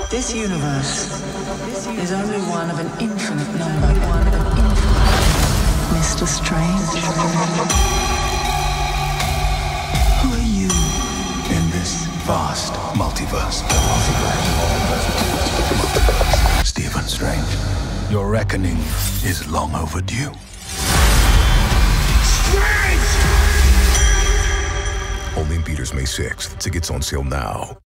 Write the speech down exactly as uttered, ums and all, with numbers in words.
This universe is only one of an infinite number, one of an infinite. Mister Strange. Who are you in this vast multiverse? Multiverse. Stephen Strange, your reckoning is long overdue. Only in theaters May sixth. Tickets on sale now.